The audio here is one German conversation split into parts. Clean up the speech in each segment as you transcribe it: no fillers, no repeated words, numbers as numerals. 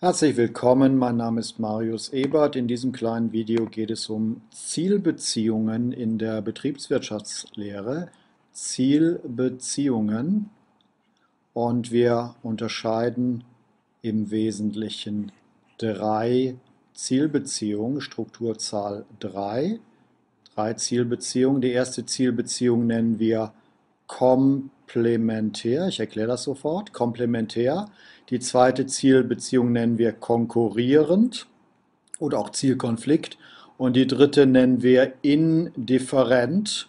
Herzlich willkommen, mein Name ist Marius Ebert. In diesem kleinen Video geht es um Zielbeziehungen in der Betriebswirtschaftslehre. Zielbeziehungen, und wir unterscheiden im Wesentlichen drei Zielbeziehungen, Strukturzahl 3. Drei Zielbeziehungen. Die erste Zielbeziehung nennen wir komplementär. Ich erkläre das sofort. Komplementär. Die zweite Zielbeziehung nennen wir konkurrierend oder auch Zielkonflikt. Und die dritte nennen wir indifferent.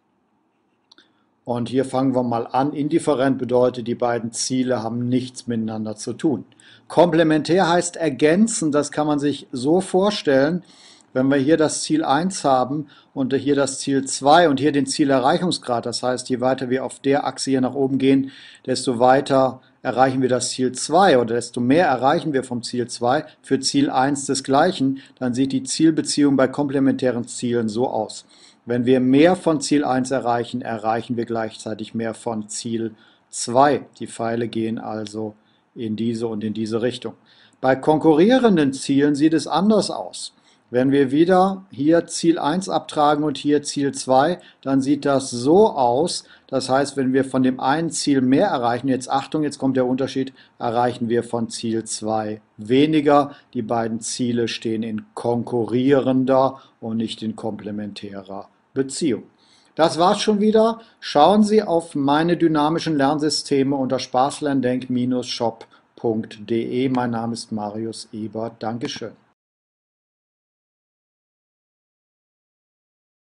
Und hier fangen wir mal an. Indifferent bedeutet, die beiden Ziele haben nichts miteinander zu tun. Komplementär heißt ergänzen. Das kann man sich so vorstellen, wenn wir hier das Ziel 1 haben und hier das Ziel 2 und hier den Zielerreichungsgrad. Das heißt, je weiter wir auf der Achse hier nach oben gehen, desto weiter erreichen wir das Ziel 2 oder desto mehr erreichen wir vom Ziel 2. Für Ziel 1 desgleichen, dann sieht die Zielbeziehung bei komplementären Zielen so aus. Wenn wir mehr von Ziel 1 erreichen, erreichen wir gleichzeitig mehr von Ziel 2. Die Pfeile gehen also in diese und in diese Richtung. Bei konkurrierenden Zielen sieht es anders aus. Wenn wir wieder hier Ziel 1 abtragen und hier Ziel 2, dann sieht das so aus. Das heißt, wenn wir von dem einen Ziel mehr erreichen, jetzt Achtung, jetzt kommt der Unterschied, erreichen wir von Ziel 2 weniger. Die beiden Ziele stehen in konkurrierender und nicht in komplementärer Beziehung. Das war's schon wieder. Schauen Sie auf meine dynamischen Lernsysteme unter spaßlerndenk-shop.de. Mein Name ist Marius Ebert. Dankeschön.